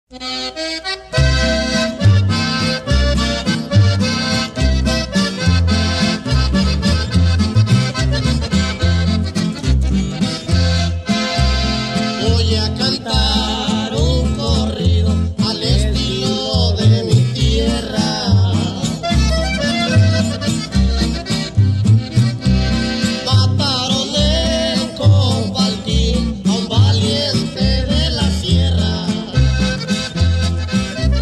Voy a cantar un corrido al estilo de mi tierra. Mataron en Compartir a un valiente de la sierra.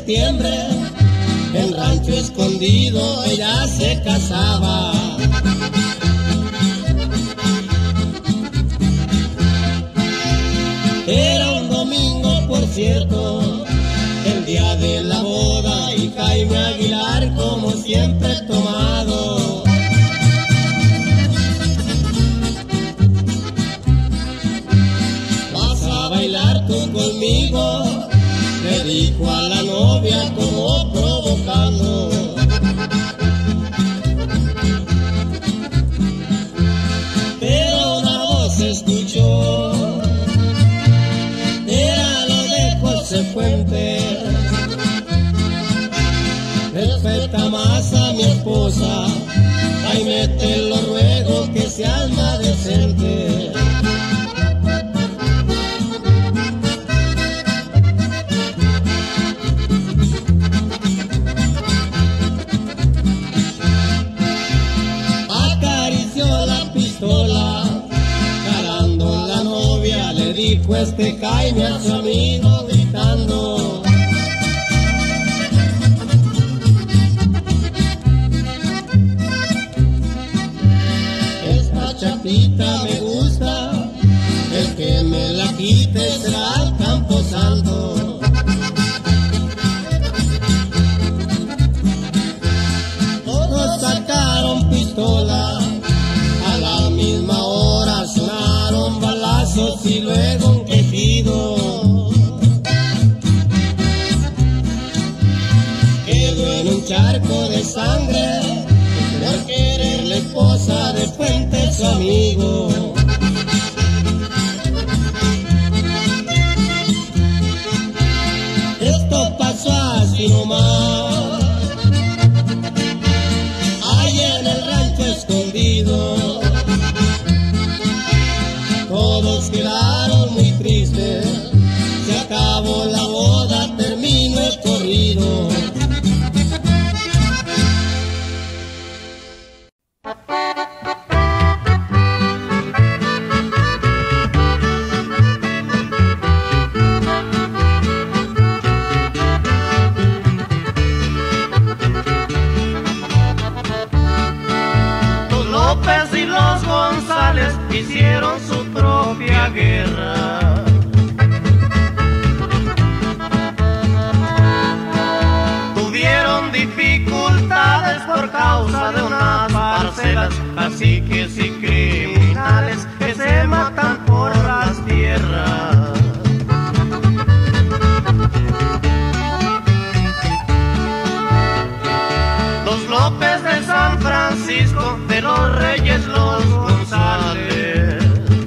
septiembre, en Rancho Escondido ella se casaba. Era un domingo, por cierto, el día de la boda, y Jaime Aguilar como siempre tomado. ¿Vas a bailar tú conmigo?, le dijo a la novia como provocando. Pero una voz se escuchó, era lo de José Fuentes. Respeta más a mi esposa, Jaime, te lo ruego que seas más decente. Calando la novia, le dijo Jaime a su amigo gritando. Esta chapita me gusta, el que me la quite será el Camposanto. Todos sacaron pistola, a la misma hora sonaron balazos y luego un quejido. Quedó en un charco de sangre por querer la esposa de Fuentes, su amigo. Esto pasó así nomás, ahí en el Rancho Escondido. Todos quedaron muy tristes, se acabó la boda, terminó el corrido. Los López y los González hicieron su propia guerra. Tuvieron dificultades por causa de unas parcelas, caciques y criminales que se matan por las tierras. Los López de San Francisco, de los Reyes los González.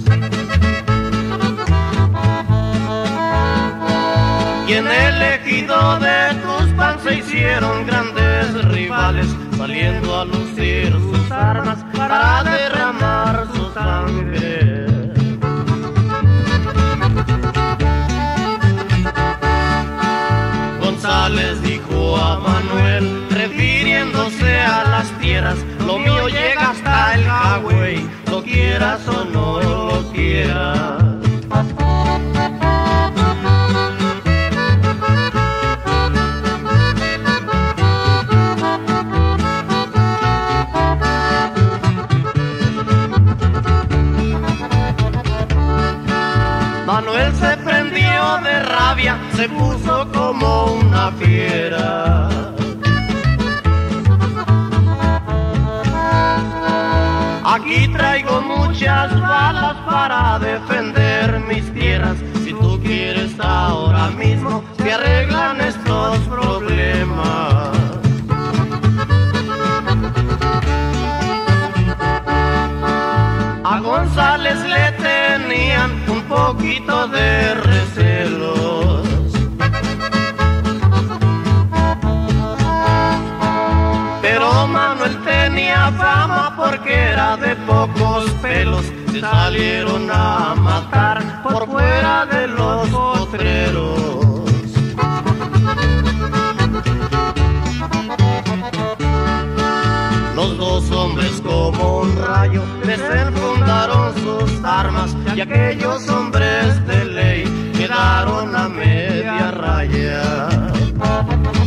Y en el ejido de Tuxpan se hicieron grandes rivales, saliendo a lucir sus armas para derramar su sangre. González dijo a Manuel, refiriéndose a las tierras: lo mío llega hasta el Hawái, lo quieras o no lo quieras. Manuel se prendió de rabia, se puso como una fiera. Aquí traigo muchas balas para defender mis tierras. Si tú quieres ahora mismo, se arreglan estos problemas. A González le tenían un poquito de recelos, pero Manuel tenía fama porque era de pocos pelos. Se salieron a matar por fuera de los potreros. Los dos hombres como un rayo desenfundaron sus armas, y aquellos hombres de ley quedaron a media raya.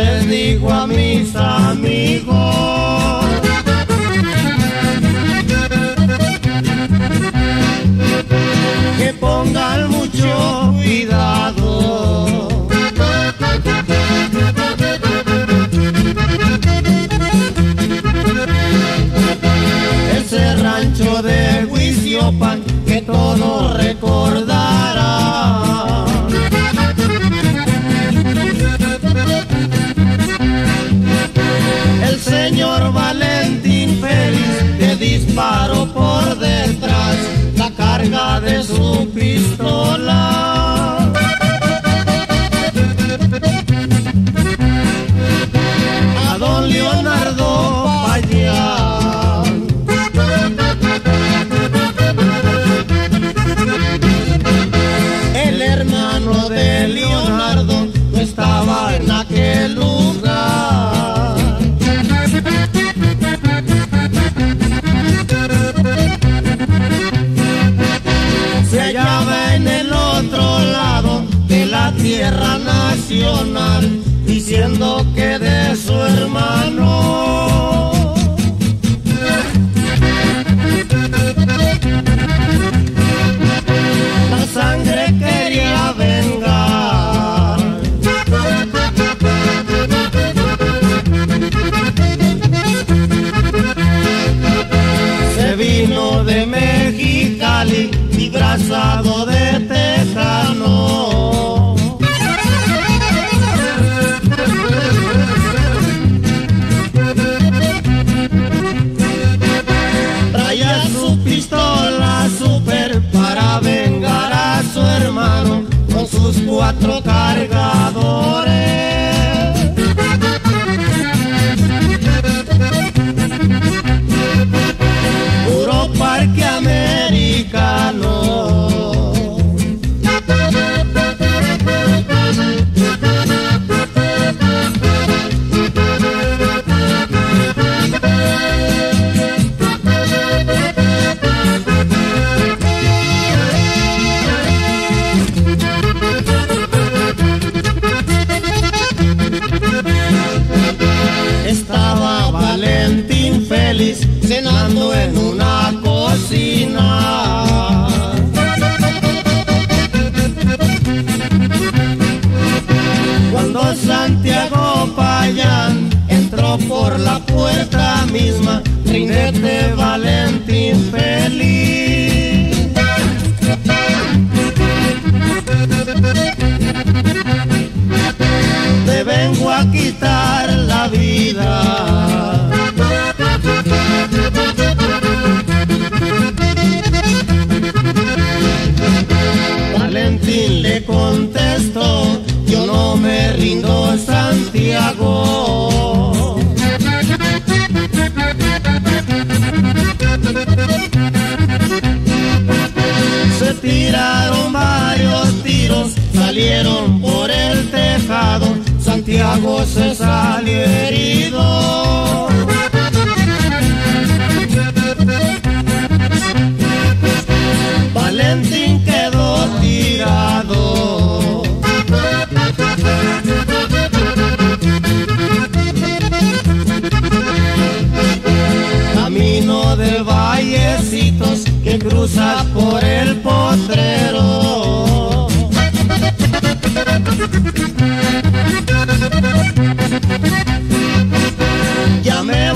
les digo a mis amigos que pongan mucho cuidado. Ese rancho de Huiziopan que todos recordarán. El señor Valentín Félix le disparó por detrás la carga de su pistola. A don Leonardo Payán, el hermano de Leonardo, no estaba en aquel lugar. Se hallaba en el otro lado de la tierra nacional, diciendo que de su hermano la sangre quería vengar. Se vino de Mexicali disfrazado de tejano. Traía su pistola super para vengar a su hermano con sus 4 cargadores. Puro parque americano. Estaba Valentín Félix cenando en una cocina. Cuando Santiago Payán entró por la puerta misma, trinete Valentín Félix. Te vengo a quitar la vida. Valentín le contestó: yo no me rindo, Santiago. Se tiraron varios tiros, salieron por el tejado, Santiago se salió herido. Valentín quedó tirado. Camino de Vallecitos que cruza por el Potrero. Llamé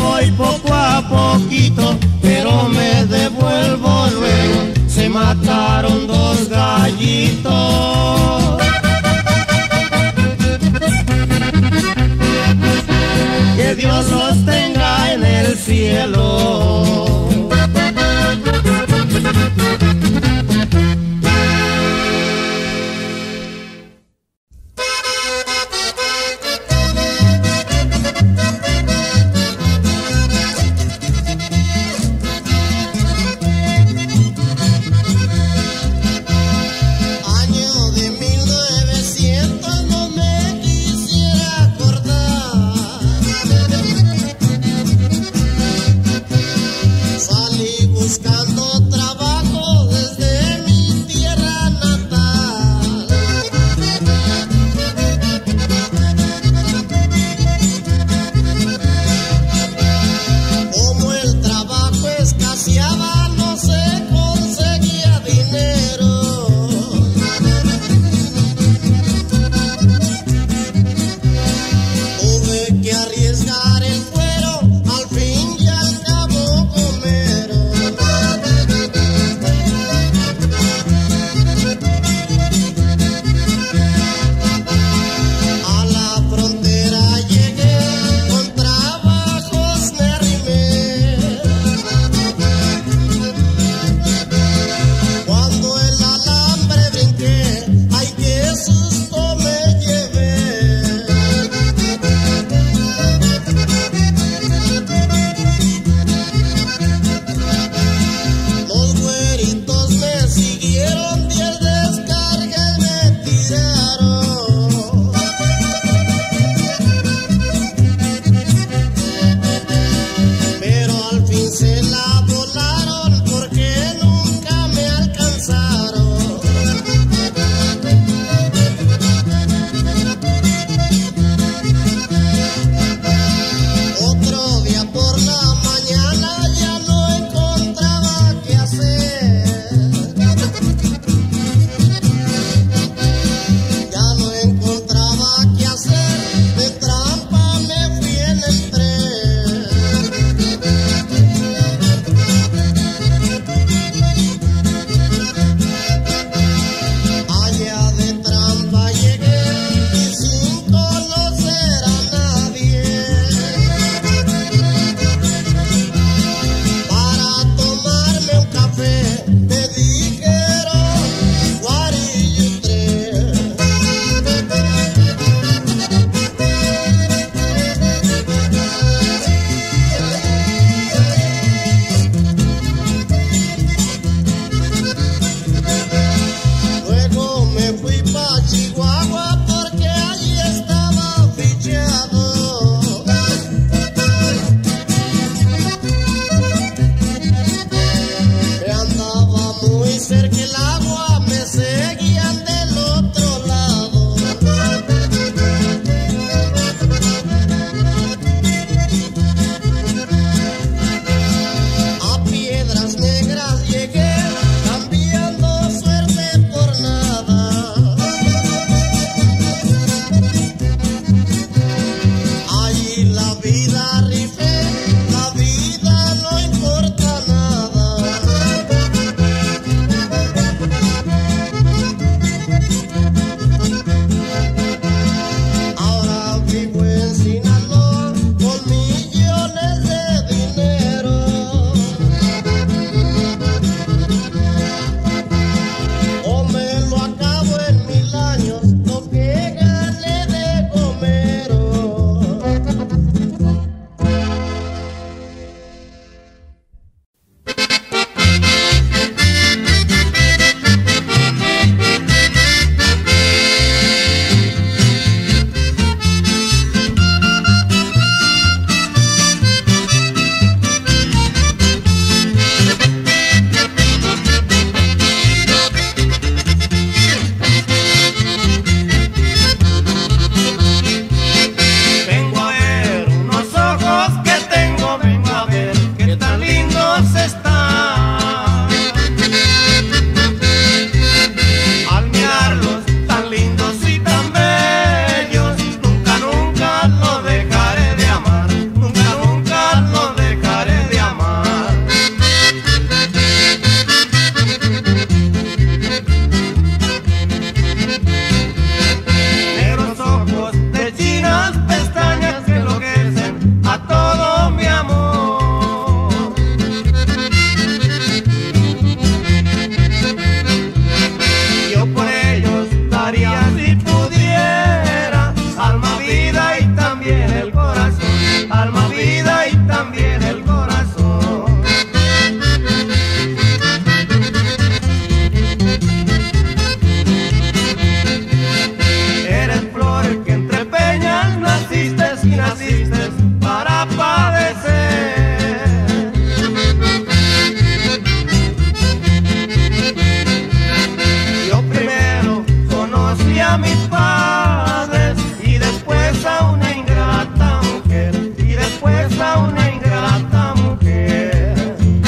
a mis padres y después a una ingrata mujer, y después a una ingrata mujer.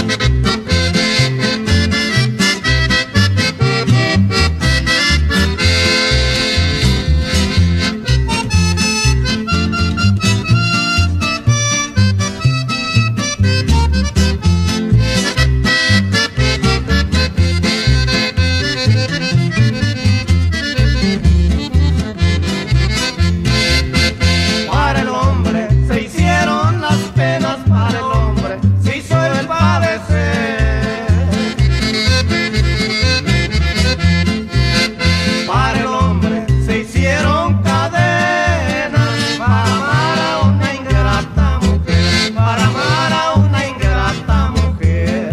Para el hombre se hicieron las penas, para el hombre se hizo el padecer. Para el hombre se hicieron cadenas, para amar a una ingrata mujer, para amar a una ingrata mujer.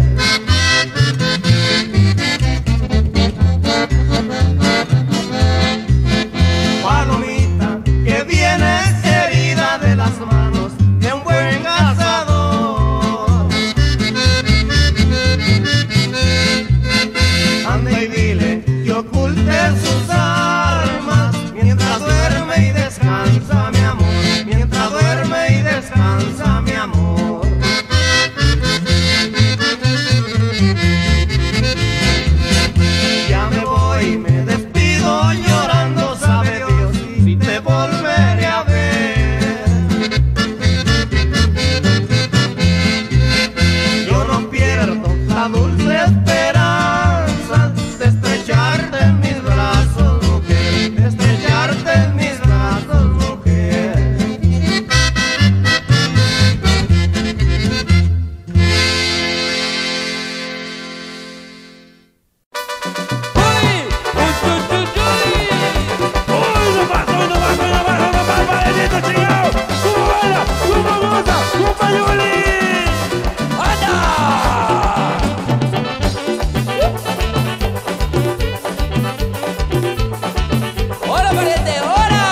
Palomita, que vienes herida de las manos de un buen cazador. Anda y dile que oculte sus armas mientras duerme y descansa, mi amor, mientras duerme y descansa, mi amor. Ya me voy, me despido llorando, sabe Dios si te volveré a ver. Yo no pierdo la dulce esperanza de estrecharte en mis brazos, mujer, de estrecharte en mis brazos, mujer. ¡Hola, pariente! ¡Hola!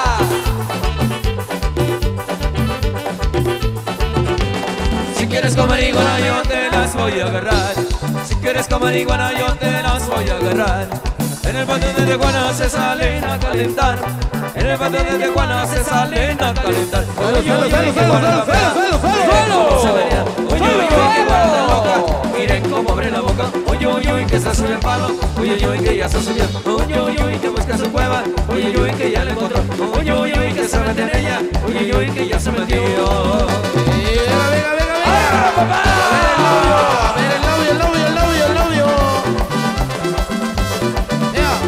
Si quieres comer iguana yo te las voy a agarrar. Si quieres comer iguana yo te las voy a agarrar. En el patio de Tijuana se salen a calentar. En el patio de Tijuana se salen a calentar. Oye, oye, que guarda la fea. Miren cómo se venía. Oye, oye, que guarda la loca. Miren cómo abre la boca. Oye, oye, que se sube el palo. Oye, oye, que ya se subió. Oye, oye, que busca su cueva. Oye, oye, que ya la encontró. Oye, oye, que se mete en ella. Oye, oye, que ya se metió. Venga, venga, venga, venga. ¡Papá! A ver el novio, el novio, el novio, el novio. Ya.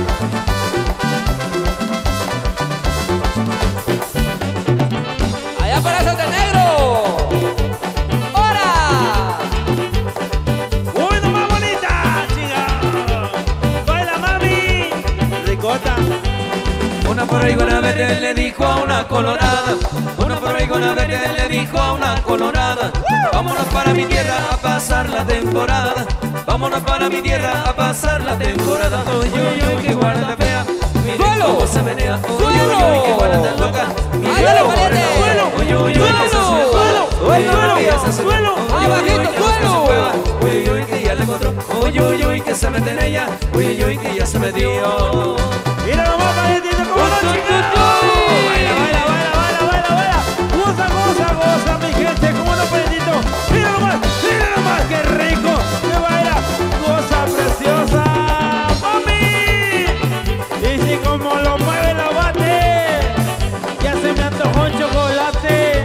¡Allá para Santa Negro! ¡Hora! Uy, no más bonita, chica. Baila, mami. Ricota. Una borregona verde le dijo a una colorada. Una borregona verde le dijo a una colorada. Vámonos para mi tierra a pasar la temporada. Vámonos para mi tierra a pasar la temporada. Oye, oye, que guarda la fea. Miren cómo se menea. Oye, oye, que guarda tan loca. Miren cómo abre la boca. Oye, oye, que se sube el palo. Oye, oye, que se sube. Oye, oye, que busca su cueva. Oye, oye, que ya la encontró. Oye, oye, que se mete en ella. Oye, oye, que ya se metió. Mira nomás, parientito, cómo no, chica. Baila, baila, baila, baila, baila, baila. Goza, goza, goza, mi gente, cómo no, parientito. Mira nomás, qué rico. Que baila, goza preciosa, mami. Y si como lo mueve la bate, ya se me antojó un chocolate.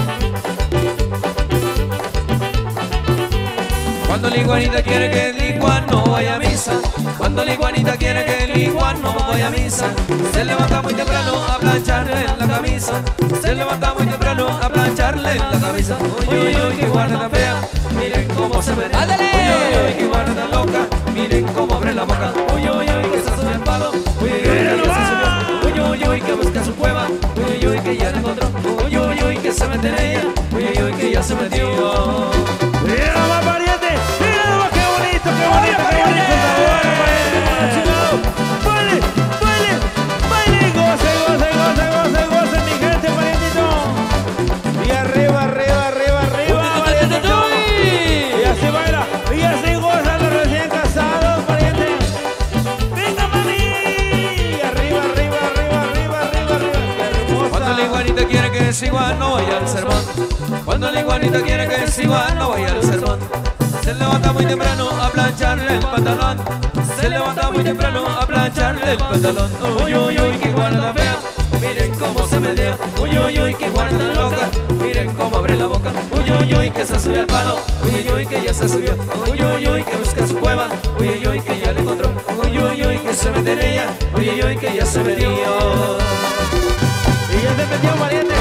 Cuando la iguanita quiere que el iguano vaya a misa. Cuando la iguanita quiere que el iguano vaya a misa. Se levanta muy temprano a plancharle la camisa. Se levanta muy temprano a plancharle la camisa. Oye, oye, oye, que guarda la fea. Miren cómo se menea. ¡Ándale! Oye, oye, oye, que guarda la loca. Miren cómo abre la boca. Oye, oye, oye, que se sube el palo. Oye, oye, oye, que se subió. Oye, oye, oye, que busca su cueva. Oye, oye, oye, que ya la encontró. Oye, oye, oye, que se mete en ella. Oye, oye, oye, que ya se metió. Mira nomás, pariente. Mira nomás, qué bonito, qué bonito, qué bonito sabor, pariente, cómo no, chingado. Baile, baile, baile, goce, goce, goce, goce, goce, mi gente, parientito. Y arriba, arriba, arriba, arriba, parientito. Y así baila, y así gozan los recién casados, pariente. Venga, mami. Y arriba, arriba, es igual, no voy al sermón. Cuando la iguanita quiere que es igual, no voy al sermón. Se levanta muy temprano a plancharle el pantalón. Se levanta muy temprano a plancharle el pantalón. Uy, uy, uy, qué iguana fea. Miren cómo se menea. Uy, uy, uy, qué iguana loca. Miren cómo abre la boca. Uy, uy, uy, que se subió al palo. Uy, uy, uy, que ya se subió. Uy, uy, uy, que busca su cueva. Uy, uy, uy, que ya le encontró. Uy, uy, uy, que se mete en ella. Uy, uy, uy, que ya se metió. Y ya se metió, valiente.